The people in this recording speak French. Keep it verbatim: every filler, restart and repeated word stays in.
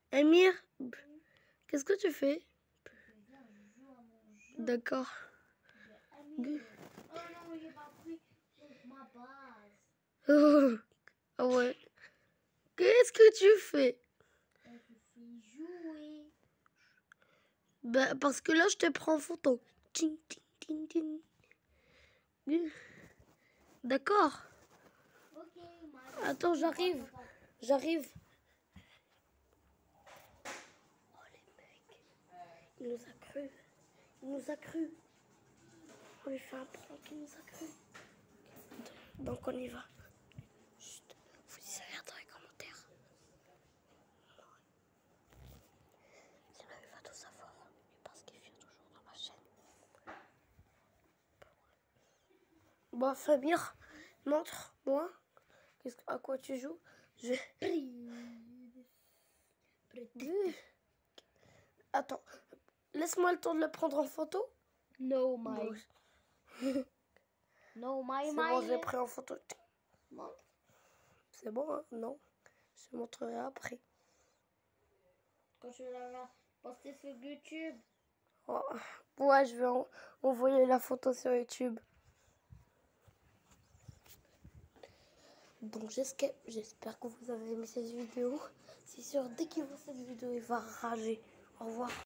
Amir, qu'est-ce que tu fais? D'accord. Oh non, j'ai pas pris ma base. Oh, ah ouais. Qu'est-ce que tu fais? Je fais jouer. Bah, parce que là, je te prends en photo. Ting, ting, ting, ting. D'accord. Ok, Attends, j'arrive. J'arrive. Oh, les mecs. Il nous a cru. Il nous a cru. On lui fait un prank, il nous a cru. Donc, on y va. Chut. Vous dites rien dans les commentaires. Sinon, il va tout savoir. Parce qu'il vient toujours dans ma chaîne. Bon, Famir, montre-moi. À quoi tu joues? Je... Attends, laisse-moi le temps de le prendre en photo. No, my. No, my, C'est my. bon, je l'ai pris en photo. Montre. C'est bon, hein? Non. Je te montrerai après. Quand je l'ai posté sur YouTube. Oh. Ouais, je vais en... envoyer la photo sur YouTube. Donc j'espère que vous avez aimé cette vidéo. C'est sûr, dès qu'il voit cette vidéo, il va rager. Au revoir.